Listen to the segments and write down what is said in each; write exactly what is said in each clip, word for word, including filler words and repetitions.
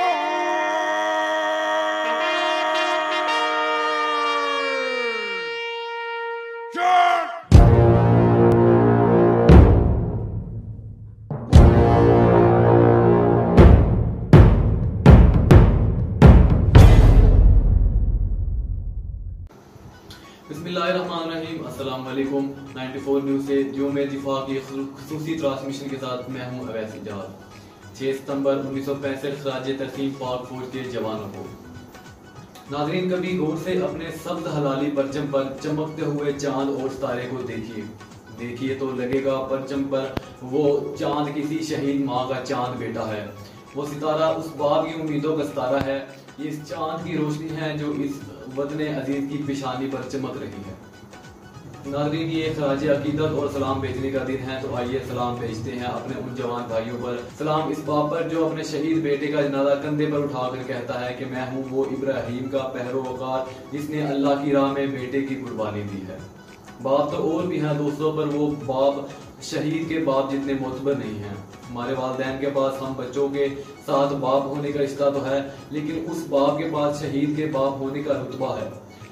बिस्मिल्लाहिर्रहमानिर्रहीम। अस्सलाम वालेकुम। नाइन्टी फोर न्यूज़ से जो में दिफा की खुसूसी ट्रांसमिशन के साथ मैं हूँ अवैस इजाज। छह सितंबर उन्नीस सौ पैंसठ राज्य तरसीम पाक फौज के जवानों को। नाज़रीन, कभी गौर से अपने सब्ज हलाली परचम पर चमकते हुए चांद और सितारे को देखिए देखिए तो लगेगा परचम पर वो चांद किसी शहीद माँ का चांद बेटा है। वो सितारा उस बाप की उम्मीदों का सितारा है। ये इस चांद की रोशनी है जो इस वतन अजीज की पेशानी पर चमक रही है। नाज़रीन, ये खराज अकीदत और सलाम भेजने का दिन है, तो आइए सलाम भेजते हैं अपने उन जवान भाइयों पर। सलाम इस बाप पर जो अपने शहीद बेटे का जनाजा कंधे पर उठाकर कहता है कि मैं हूँ वो इब्राहिम का पैरोकार जिसने अल्लाह की राह में बेटे की कुर्बानी दी है। बाप तो और भी हैं दोस्तों, पर वो बाप शहीद के बाप जितने मोतबर नहीं हैं। हमारे वालिदैन के पास हम बच्चों के साथ बाप होने का रिश्ता तो है, लेकिन उस बाप के पास शहीद के बाप होने का रुतबा है।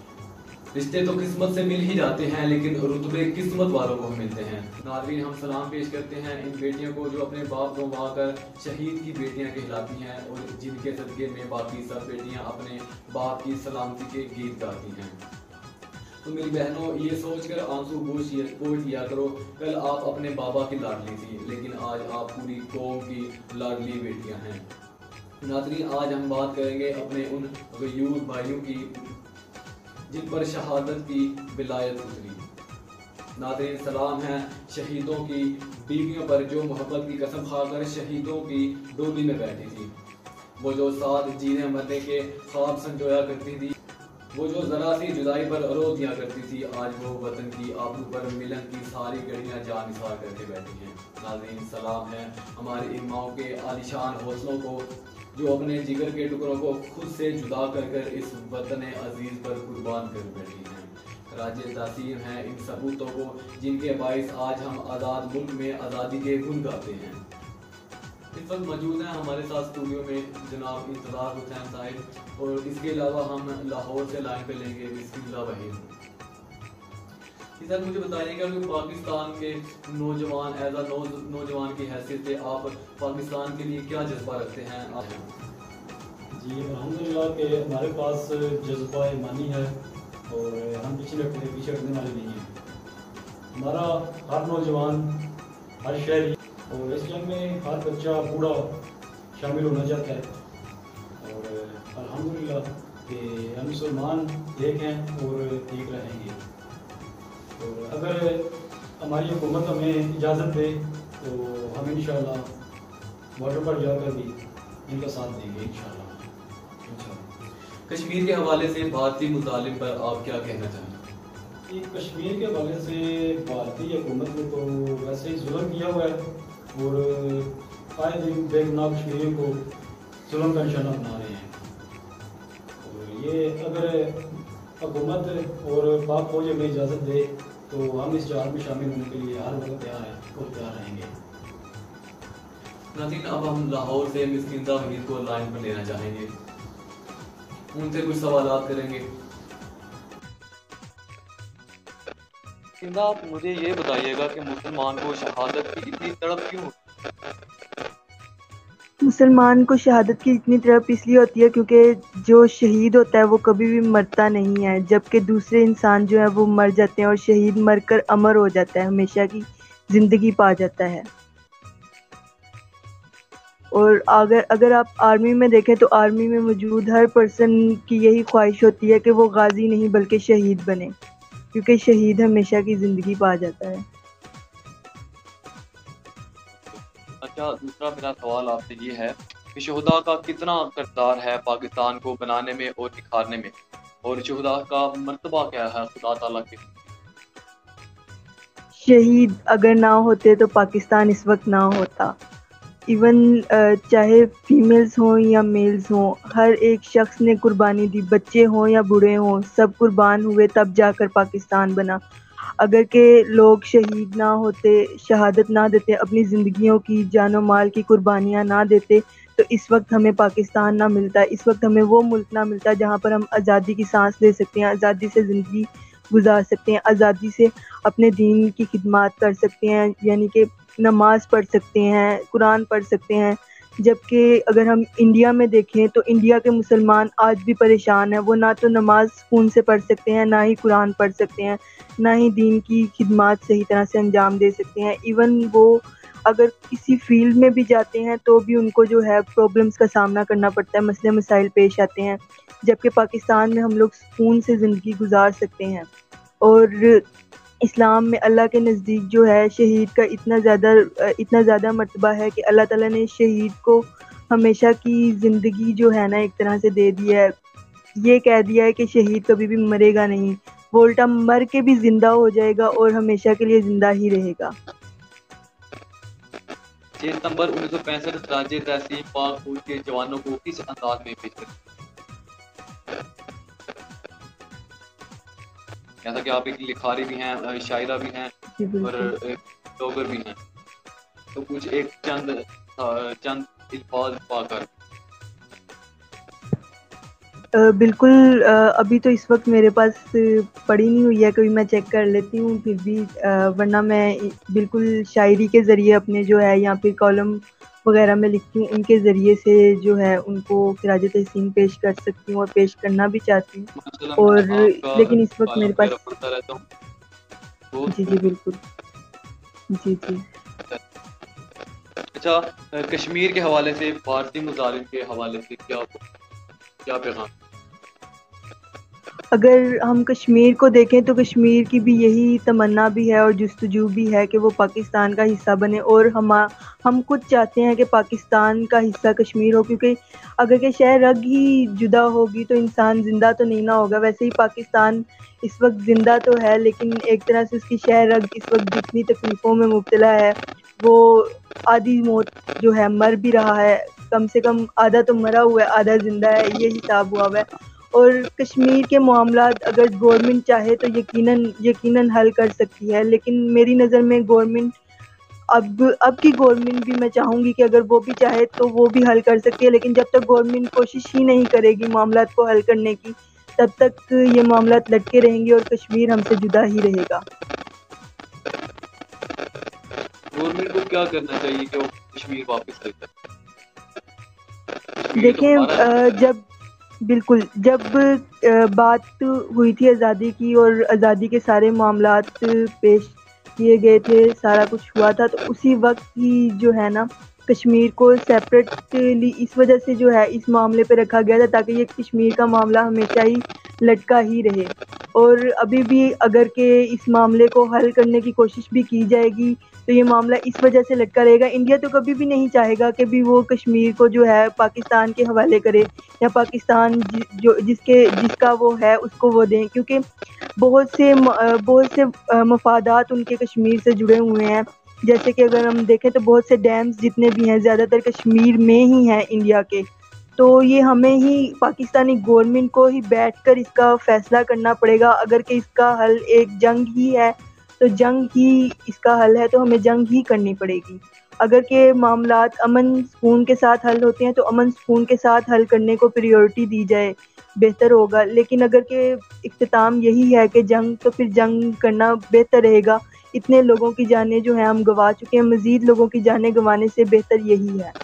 रिश्ते तो किस्मत से मिल ही जाते हैं, लेकिन रुतबे किस्मत वालों को मिलते हैं। नाज़रीन, हम सलाम पेश करते हैं इन बेटियों को जो अपने बाप को मार शहीद की बेटियां कहलाती हैं और जिनके सदके में बाकी सब बेटियां अपने बाप की सलामती के गीत गाती हैं। तो मेरी बहनों, ये सोचकर आंसू पोंछ लिया करो, कल आप अपने बाबा की लाडली थी, लेकिन आज आप पूरी कौम की लाडली बेटियां हैं। नाज़रीन, आज हम बात करेंगे अपने उन गयूर भाइयों की जिन पर शहादत की विलायत उतरी। नाज़रीन, सलाम है शहीदों की बीवियों पर जो मोहब्बत की कसम खाकर शहीदों की डोली में बैठी थी। वो जो साथ जीने मरने के ख्वाब संजोया करती थी, वो जो जरा सी जुदाई पर रो दिया करती थी, आज वो वतन की आबरू पर मिलन की सारी कड़ियां जान निसार करके बैठी हैं। नाज़रीन, सलाम है हमारी इन माओं के आलिशान हौसलों को जो अपने जिगर के टुकड़ों को खुद से जुदा कर कर इस वतन अजीज पर कुर्बान कर बैठी हैं। राज्य तासीम है इन सबूतों को जिनके बाइस आज हम आज़ाद मुल्क में आज़ादी के गुन गाते हैं। इस वक्त मौजूद हैं हमारे साथ स्टूडियो में जनाब इंतज़ार हुसैन साहिब, और इसके अलावा हम लाहौर से लाइन पे लेंगे बिस्मिल्लाह वहीद। सर, मुझे बताइएगा कि पाकिस्तान के नौजवान एज अ नौ, नौजवान की हैसियत से आप पाकिस्तान के लिए क्या जज्बा रखते हैं? आप जी अल्हम्दुलिल्लाह के हमारे पास जज्बा ईमानी है और हम पीछे रखने पीछे रखने वाले नहीं हैं। हमारा हर नौजवान, हर शहरी और इस जंग में हर बच्चा बूढ़ा शामिल होना चाहता है, और अल्हम्दुलिल्लाह कि हम मुसलमान एक हैं और एक रहेंगे। और अगर हमारी हुकूमत हमें इजाज़त दे तो हम इंशाअल्लाह बॉर्डर पर जाकर भी इनका साथ देंगे इंशाअल्लाह। कश्मीर के हवाले से भारतीय मुजालिम पर आप क्या कहना चाहेंगे? कि कश्मीर के हवाले से भारतीय हुकूमत ने तो वैसे ही जुल्म किया हुआ है और आए दिन बेगुनाह कश्मीरियों को जुल्म का निशाना बना रहे हैं। और ये अगर हुकूमत और पाक फौज हमें इजाज़त दे तो हम इस जहाज में शामिल होने के लिए हर वक्त तैयार हैं और तैयार रहेंगे। नाज़रीन, अब हम लाहौर से मिस इंदा वहीद को लाइन पर लेना चाहेंगे, उनसे कुछ सवालात करेंगे। इंदा, आप मुझे ये बताइएगा कि मुसलमान को शहादत की इतनी तड़प क्यों? मुसलमान को शहादत की इतनी तड़प इसलिए होती है क्योंकि जो शहीद होता है वो कभी भी मरता नहीं है, जबकि दूसरे इंसान जो है वो मर जाते हैं और शहीद मरकर अमर हो जाता है, हमेशा की जिंदगी पा जाता है। और अगर अगर आप आर्मी में देखें तो आर्मी में मौजूद हर पर्सन की यही ख्वाहिश होती है कि वो गाजी नहीं बल्कि शहीद बने, क्योंकि शहीद हमेशा की जिंदगी पा जाता है। अच्छा, दूसरा मेरा सवाल आपसे ये है कि शुहदा का कितना किरदार है पाकिस्तान को बनाने में और निखारने में, और शुहदा का मर्तबा क्या है खुदा ताला के? शहीद अगर ना होते तो पाकिस्तान इस वक्त ना होता। इवन चाहे फीमेल्स हों या मेल्स हों, हर एक शख्स ने कुर्बानी दी, बच्चे हों या बूढ़े हों, सब कुर्बान हुए तब जाकर पाकिस्तान बना। अगर के लोग शहीद ना होते, शहादत ना देते, अपनी ज़िंदगियों की जानो माल की कुर्बानियाँ ना देते, تو اس وقت ہمیں پاکستان نہ ملتا، اس وقت ہمیں وہ ملک نہ ملتا جہاں پر ہم آزادی کی سانس لے سکتے ہیں، آزادی سے زندگی گزار سکتے ہیں، آزادی سے اپنے دین کی خدمات کر سکتے ہیں، یعنی کہ نماز پڑھ سکتے ہیں، قرآن پڑھ سکتے ہیں۔ جبکہ اگر ہم انڈیا میں دیکھیں تو انڈیا کے مسلمان آج بھی پریشان ہیں، وہ نہ تو نماز سکون سے پڑھ سکتے ہیں، نہ ہی قرآن پڑھ سکتے ہیں، نہ ہی دین کی خدمات صحیح طرح سے انجام دے سکتے ہیں۔ ایون وہ اگر کسی فیلڈ میں بھی جاتے ہیں تو بھی ان کو جو ہے پرابلمس کا سامنا کرنا پڑتا ہے، مسئلے مسائل پیش آتے ہیں، جبکہ پاکستان میں ہم لوگ سکون سے زندگی گزار سکتے ہیں۔ اور اسلام میں اللہ کے نزدیک جو ہے شہید کا اتنا زیادہ اتنا زیادہ مرتبہ ہے کہ اللہ تعالیٰ نے شہید کو ہمیشہ کی زندگی جو ہے نا ایک طرح سے دے دی ہے، یہ کہہ دیا ہے کہ شہید کبھی بھی مرے گا نہیں، وہ الٹا مر کے بھی زندہ ہو جائے گا اور ہمیشہ کے لیے زندہ ہی رہے گا۔ چھ ستمبر انیس سو پینسٹھ خراج تحسین پاک فوج کے جوانوں کو کس انداز میں پیش کریں؟ جیسا کہ آپ ایک لکھاری بھی ہیں، شاعرہ بھی ہیں اور بلاگر بھی ہیں، تو کچھ ایک چند چند الفاظ پا کر۔ بالکل، ابھی تو اس وقت میرے پاس پڑھی نہیں ہوئی ہے، کبھی میں چیک کر لیتی ہوں پھر بھی، ورنہ میں بالکل شاعری کے ذریعے اپنے جو ہے یا پھر کالم وغیرہ میں لکھتی ہوں، ان کے ذریعے سے جو ہے ان کو خراج تحسین پیش کر سکتی ہوں اور پیش کرنا بھی چاہتی ہوں، اور لیکن اس وقت میرے پاس جی جی بالکل جی جی اچھا، کشمیر کے حوالے سے بھارتی مظالم کے حوالے سے کیا کیا پیغام؟ اگر ہم کشمیر کو دیکھیں تو کشمیر کی بھی یہی تمنا بھی ہے اور جستجو بھی ہے کہ وہ پاکستان کا حصہ بنے، اور ہم ہم خود چاہتے ہیں کہ پاکستان کا حصہ کشمیر ہو، کیونکہ اگر کہ شہ رگ ہی جدا ہوگی تو انسان زندہ تو نہیں نہ ہوگا۔ ویسے ہی پاکستان اس وقت زندہ تو ہے لیکن ایک طرح سے اس کی شہ رگ اس وقت جتنی تکلیفوں میں مبتلا ہے، وہ آدھی موت جو ہے مر بھی رہا ہے، کم سے کم آدھا تو مرا ہوا ہے، آدھا زندہ ہے، یہ حساب ہوا ہوا ہے۔ اور کشمیر کے معاملات اگر گورنمنٹ چاہے تو یقیناً یقیناً حل کر سکتی ہے، لیکن میری نظر میں گورنمنٹ اب اب کی گورنمنٹ بھی میں چاہوں گی کہ اگر وہ بھی چاہے تو وہ بھی حل کر سکتی ہے، لیکن جب تک گورنمنٹ کوشش ہی نہیں کرے گی معاملات کو حل کرنے کی تب تک یہ معاملات لٹکے رہیں گے اور کشمیر ہم سے جدا ہی رہے گا۔ گورنمنٹ کو کیا کرنا چاہیے کہ وہ کشمیر واپس لے جائے؟ دیکھیں، جب بالکل جب بات ہوئی تھی آزادی کی اور آزادی کے سارے معاملات پیش کیے گئے تھے، سارا کچھ ہوا تھا، تو اسی وقت ہی جو ہے نا کشمیر کو سیپریٹلی اس وجہ سے جو ہے اس معاملے پہ رکھا گیا تھا تاکہ یہ کشمیر کا معاملہ ہمیشہ ہی لٹکا ہی رہے، اور ابھی بھی اگر کہ اس معاملے کو حل کرنے کی کوشش بھی کی جائے گی تو یہ معاملہ اس وجہ سے لٹکا رہے گا۔ انڈیا تو کبھی بھی نہیں چاہے گا کہ بھی وہ کشمیر کو جو ہے پاکستان کے حوالے کرے یا پاکستان جو جس کے جس کا وہ ہے اس کو وہ دیں، کیونکہ بہت سے بہت سے مفادات ان کے کشمیر سے جڑے ہوئے ہیں۔ جیسے کہ اگر ہم دیکھیں تو بہت سے ڈیمز جتنے بھی ہیں زیادہ تر کشمیر میں ہی ہیں انڈیا کے، تو یہ ہمیں ہی پاکستانی گورنمنٹ کو ہی بیٹھ کر اس کا فیصلہ کرنا پڑے گا۔ اگر کہ اس کا حل ایک جنگ ہی ہے تو جنگ ہی اس کا حل ہے، تو ہمیں جنگ ہی کرنی پڑے گی۔ اگر کہ معاملات امن سکون کے ساتھ حل ہوتے ہیں تو امن سکون کے ساتھ حل کرنے کو پریورٹی دی جائے، بہتر ہوگا، لیکن اگر کہ اختتام یہی ہے کہ جنگ، تو پھر جنگ کرنا بہتر رہے گا۔ اتنے لوگوں کی جانیں جو ہیں ہم گنوا چکے ہیں، مزید لوگوں کی جانیں گنوانے سے بہتر یہی ہے۔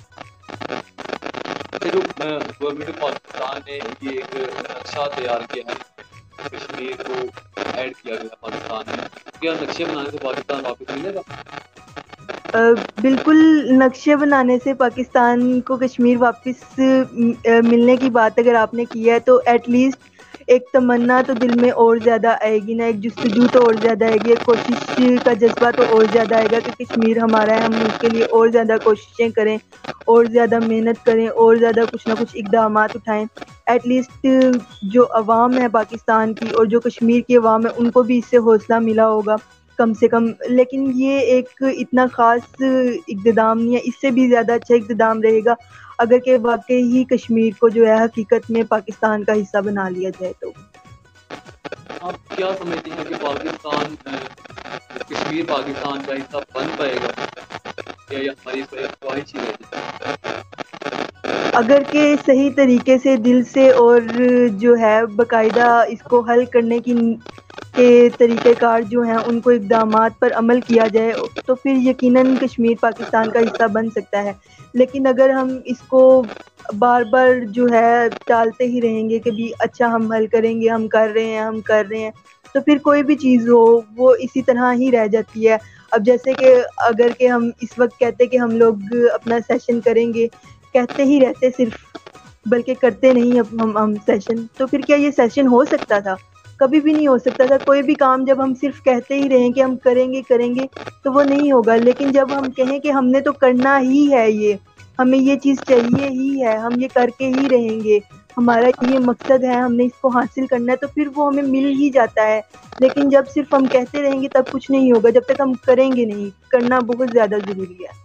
جو گورنمنٹ پاکستان نے یہ ایک نقشہ تیار کیا ہے، کشمیر کو ایڈ کیا گیا پاکستان میں، کیا نقشے بنانے سے پاکستان واپس ملے گا؟ بالکل، نقشے بنانے سے پاکستان کو کشمیر واپس ملنے کی بات اگر آپ نے کی ہے تو ایٹ لیسٹ ایک تمنا تو دل میں اور زیادہ آئے گی نا، ایک جستجو تو اور زیادہ آئے گی، ایک کوشش کا جذبہ تو اور زیادہ آئے گا کہ کشمیر ہمارا ہے، ہم اس کے لیے اور زیادہ کوششیں کریں اور زیادہ محنت کریں اور زیادہ کچھ نہ کچھ اقدامات اٹھائیں۔ ایٹ لیسٹ جو عوام ہے پاکستان کی اور جو کشمیر کی عوام ہے ان کو بھی اس سے حوصلہ ملا ہوگا کم سے کم، لیکن یہ ایک اتنا خاص اقتدام نہیں ہے، اس سے بھی زیادہ اچھا اقتدام رہے گا اگر کہ واقعی ہی کشمیر کو جو ہے حقیقت میں پاکستان کا حصہ بنا لیا جائے۔ تو آپ کیا سمجھتے ہیں کہ پاکستان کشمیر پاکستان کا حصہ بن پائے گا یا یہ ہماری خواہش ہی رہے گی؟ اگر کہ صحیح طریقے سے دل سے اور جو ہے باقاعدہ اس کو حل کرنے کی کے طریقہ کار جو ہیں ان کو اقدامات پر عمل کیا جائے تو پھر یقیناً کشمیر پاکستان کا حصہ بن سکتا ہے. لیکن اگر ہم اس کو بار بار جو ہے ٹالتے ہی رہیں گے کہ بھی اچھا ہم حل کریں گے, ہم کر رہے ہیں ہم کر رہے ہیں تو پھر کوئی بھی چیز ہو وہ اسی طرح ہی رہ جاتی ہے. اب جیسے کہ اگر کہ ہم اس وقت کہتے کہ ہم لوگ اپنا سیشن کریں گے, کہتے ہی رہتے صرف بلکہ کرتے نہیں اب ہم ہم سیشن, تو پھر کیا یہ سیشن ہو سکتا تھا؟ کبھی بھی نہیں ہو سکتا تھا. کوئی بھی کام جب ہم صرف کہتے ہی رہیں کہ ہم کریں گے کریں گے تو وہ نہیں ہوگا. لیکن جب ہم کہیں کہ ہم نے تو کرنا ہی ہے, یہ ہمیں یہ چیز چاہیے ہی ہے, ہم یہ کر کے ہی رہیں گے, ہمارا یہ مقصد ہے, ہم نے اس کو حاصل کرنا ہے, تو پھر وہ ہمیں مل ہی جاتا ہے. لیکن جب صرف ہم کہتے رہیں گے تب کچھ نہیں ہوگا, جب تک ہم کریں گے نہیں. کرنا بہت زیادہ ضروری ہے.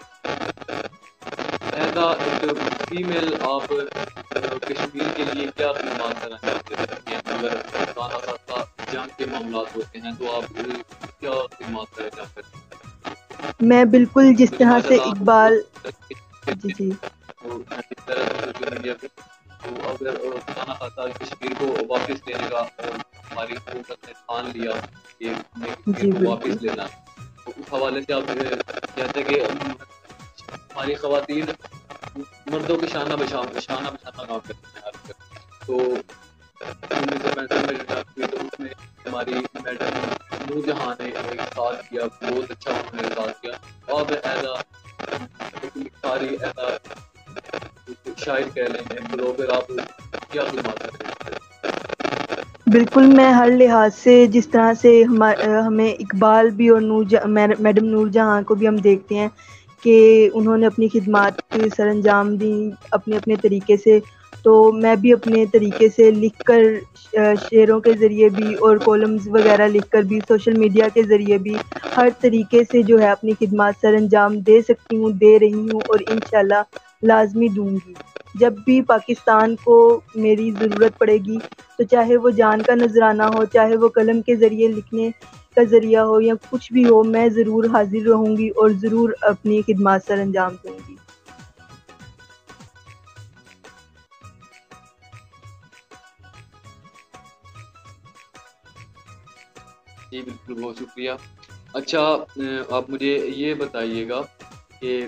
ایز اے فیمیل آپ کشمیر کے لیے کیا خدمات کرنا چاہتے ہیں؟ اگر خانہ خاصہ جنگ کے معاملات ہوتے ہیں تو آپ کیا خدمات کرنا چاہتے ہیں؟ میں بالکل جس کیونکہ طرح ماشاء سے اللہ اقبال جی جی تو اس طرح سے سوشل میڈیا پہ تو اگر خانہ خاصہ کشمیر کو واپس لینے کا ہماری حکومت نے ٹھان لیا کہ ہمیں کشمیر جی کو بالکل واپس لینا, تو اس حوالے سے آپ کہتے ہیں کہ ہماری خواتین مردوں کے شانہ بشانہ شانہ بشانہ کام کرتے ہیں ہر جگہ. تو انیس سو پینسٹھ میں جنگ ہوئی تو اس میں ہماری میڈم نور جہاں نے ساتھ کیا, بہت اچھا انہوں نے ساتھ کیا. اور ایز اے ساری ایز اے شاعر کہہ لیں گے بلاگر آپ کیا خدمات کریں گے؟ بالکل, میں ہر لحاظ سے جس طرح سے ہمیں اقبال بھی اور نور جہاں میڈم نور جہاں کو بھی ہم دیکھتے ہیں کہ انہوں نے اپنی خدمات سر انجام دیں اپنے اپنے طریقے سے, تو میں بھی اپنے طریقے سے لکھ کر شعروں کے ذریعے بھی اور کالمز وغیرہ لکھ کر بھی سوشل میڈیا کے ذریعے بھی ہر طریقے سے جو ہے اپنی خدمات سر انجام دے سکتی ہوں, دے رہی ہوں اور انشاءاللہ لازمی دوں گی. جب بھی پاکستان کو میری ضرورت پڑے گی تو چاہے وہ جان کا نذرانہ ہو, چاہے وہ قلم کے ذریعے لکھنے کا ذریعہ ہو یا کچھ بھی ہو, میں ضرور حاضر رہوں گی اور ضرور اپنی خدمات سر انجام دوں گی. جی بالکل, بہت شکریہ. اچھا آپ مجھے یہ بتائیے گا کہ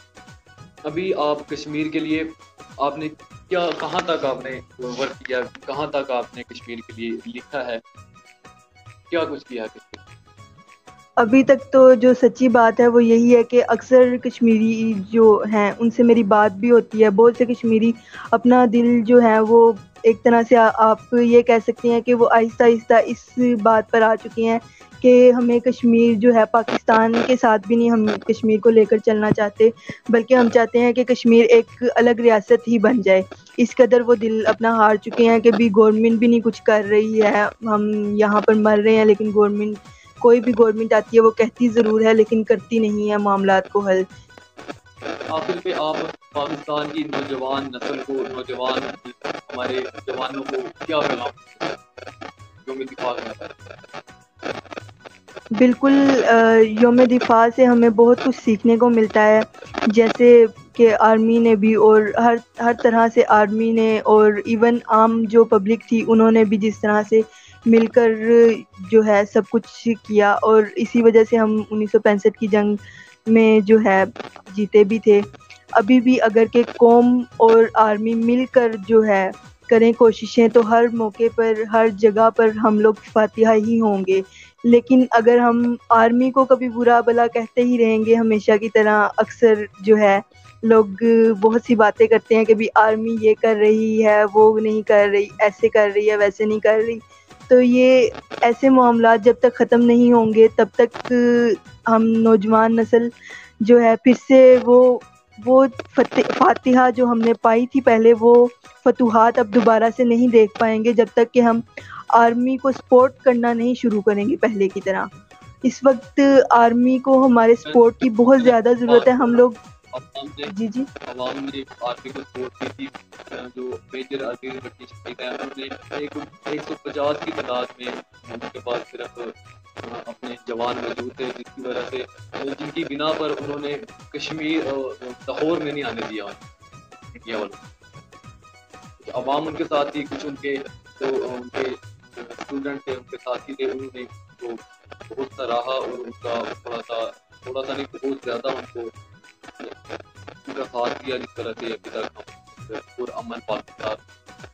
ابھی آپ کشمیر کے لیے آپ نے کیا کہاں تک آپ نے ورک کیا, کہاں تک آپ نے کشمیر کے لیے لکھا ہے, کیا کچھ کیا کشمیر؟ ابھی تک تو جو سچی بات ہے وہ یہی ہے کہ اکثر کشمیری جو ہیں ان سے میری بات بھی ہوتی ہے. بہت سے کشمیری اپنا دل جو ہے وہ ایک طرح سے آپ یہ کہہ سکتے ہیں کہ وہ آہستہ آہستہ اس بات پر آ چکے ہیں کہ ہمیں کشمیر جو ہے پاکستان کے ساتھ بھی نہیں ہم کشمیر کو لے کر چلنا چاہتے, بلکہ ہم چاہتے ہیں کہ کشمیر ایک الگ ریاست ہی بن جائے. اس قدر وہ دل اپنا ہار چکے ہیں کہ بھی گورنمنٹ بھی نہیں کچھ کر رہی ہے, ہم یہاں پر مر رہے ہیں لیکن گورنمنٹ کوئی بھی گورنمنٹ آتی ہے وہ کہتی ضرور ہے لیکن کرتی نہیں ہے معاملات کو حل. آخر پہ آپ پاکستان کی نوجوان نسل کو, نوجوان ہمارے جوانوں کو کیا پیغام جو میں دفاع کرتا ہے؟ بالکل, یوم دفاع سے ہمیں بہت کچھ سیکھنے کو ملتا ہے, جیسے کہ آرمی نے بھی اور ہر ہر طرح سے آرمی نے اور ایون عام جو پبلک تھی انہوں نے بھی جس طرح سے مل کر جو ہے سب کچھ کیا, اور اسی وجہ سے ہم انیس سو پینسٹھ کی جنگ میں جو ہے جیتے بھی تھے. ابھی بھی اگر کہ قوم اور آرمی مل کر جو ہے کریں کوششیں تو ہر موقع پر ہر جگہ پر ہم لوگ فاتحہ ہی ہوں گے. لیکن اگر ہم آرمی کو کبھی برا بھلا کہتے ہی رہیں گے ہمیشہ کی طرح, اکثر جو ہے لوگ بہت سی باتیں کرتے ہیں کہ بھی آرمی یہ کر رہی ہے وہ نہیں کر رہی, ایسے کر رہی ہے ویسے نہیں کر رہی, تو یہ ایسے معاملات جب تک ختم نہیں ہوں گے تب تک ہم نوجوان نسل جو ہے پھر سے وہ وہ فاتحہ جو ہم نے پائی تھی پہلے وہ فتوحات اب دوبارہ سے نہیں دیکھ پائیں گے, جب تک کہ ہم آرمی کو سپورٹ کرنا نہیں شروع کریں گے پہلے کی طرح. اس وقت آرمی کو ہمارے سپورٹ کی بہت زیادہ ضرورت ہے. ہم لوگ عوام نے جی جی عوام نے آرمی کو سپورٹ کی تھی, جو میجر عزیز بھٹی شہید ہیں انہوں نے ایک ایک سو پچاس کی تعداد میں ان کے پاس صرف اپنے جوان موجود تھے, جس کی وجہ سے جن کی بنا پر انہوں نے کشمیر لاہور میں نہیں آنے دیا. کے حوالے عوام ان کے ساتھ تھی, کچھ ان کے جو ان کے اسٹوڈنٹ تھے ان کے ساتھی تھے, انہوں نے تو بہت سراہا اور ان کا تھوڑا سا تھوڑا سا نہیں بہت زیادہ ان کو ان کا ساتھ دیا جس طرح سے ابھی تک ہم پر امن پاکستان.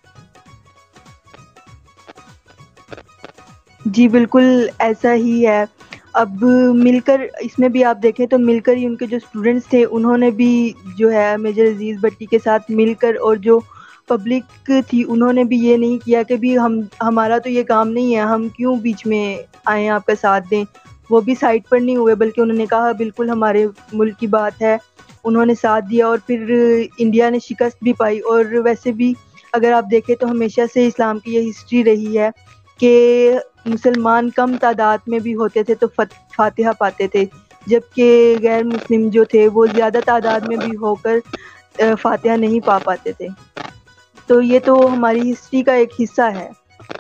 جی بالکل ایسا ہی ہے. اب مل کر اس میں بھی آپ دیکھیں تو مل کر ہی ان کے جو اسٹوڈنٹس تھے انہوں نے بھی جو ہے میجر عزیز بٹی کے ساتھ مل کر, اور جو پبلک تھی انہوں نے بھی یہ نہیں کیا کہ بھی ہم ہمارا تو یہ کام نہیں ہے, ہم کیوں بیچ میں آئیں آپ کا ساتھ دیں. وہ بھی سائڈ پر نہیں ہوئے بلکہ انہوں نے کہا بالکل ہمارے ملک کی بات ہے, انہوں نے ساتھ دیا اور پھر انڈیا نے شکست بھی پائی. اور ویسے بھی اگر آپ دیکھیں تو ہمیشہ سے اسلام کی یہ ہسٹری رہی ہے کہ مسلمان کم تعداد میں بھی ہوتے تھے تو فاتحہ پاتے تھے, جبکہ غیر مسلم جو تھے وہ زیادہ تعداد میں بھی ہو کر فاتحہ نہیں پا پاتے تھے. تو یہ تو ہماری ہسٹری کا ایک حصہ ہے.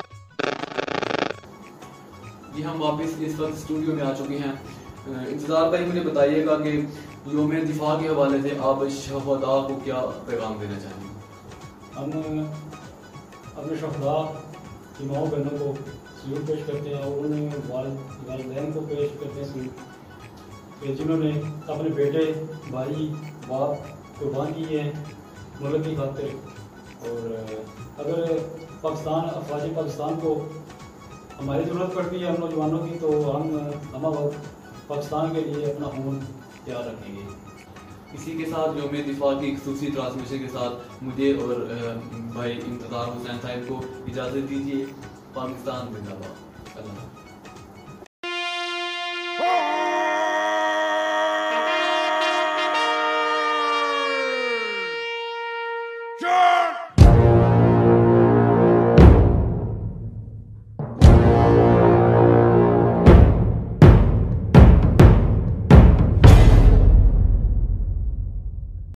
جی ہم واپس اس وقت اسٹوڈیو میں آ چکے ہیں. انتظار بھائی مجھے بتائیے گا کہ یوم دفاع کے حوالے سے آپ شہداء کو کیا پیغام دینا چاہیں گے؟ ہم اپنے شہداء کی ماؤں بہنوں کو سلوٹ پیش کرتے ہیں اور انہیں والدین کو پیش کرتے ہیں کہ جنہوں نے اپنے بیٹے بھائی باپ قربان کیے ہیں ملک کی خاطر. اور اگر پاکستان افواج پاکستان کو ہماری ضرورت پڑتی ہے ہم نوجوانوں کی تو ہم ہم وقت پاکستان کے لیے اپنا خون تیار رکھیں گے. اسی کے ساتھ یوم دفاع کی خصوصی ٹرانسمیشن کے ساتھ مجھے اور بھائی انتظار حسین صاحب کو اجازت دیجیے. پاکستان زندہ باد. اللہ